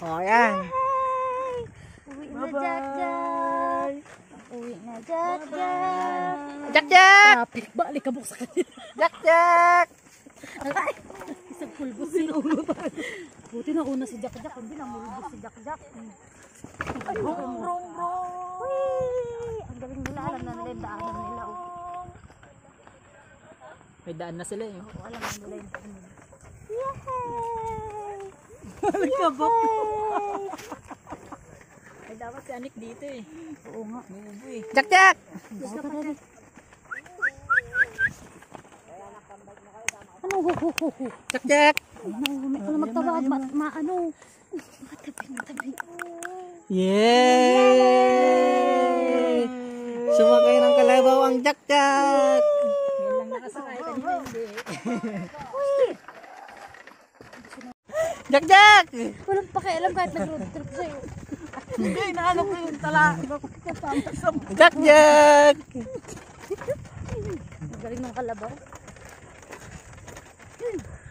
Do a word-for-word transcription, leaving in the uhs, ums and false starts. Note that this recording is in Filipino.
O, yan. Uwi na, Jack Jack. Uwi na, Jack Jack. Jack Jack! Traffic, balik ka sa kanila. Jack Jack! Ay! Isang pulbos sinulo pa. Buti na una si Jack Jack, hindi na mulbos si Jack Jack. Ay, rong, rong, rong. Uy! Ang galing nila, alam na nila yung daanan nila. Oh. May daan na sila eh. Oo, alam na nila yung daanan nila. Yay! Balik ka ba? Ay, dapat si Anik dito eh. Oo nga. Jack Jack! Ano? Jack Jack! Ano magtaba? Maano? Matabi, matabi. Yay! Sumakay ng kalabaw ang Jack Jack! Yan lang nakasakay. Kanina hindi. Jack Jack! Walang pakialam kahit nag-road trip sa'yo. Hindi, nahanap ko yung tala. Jack Jack! Ang galing ng kalabaw.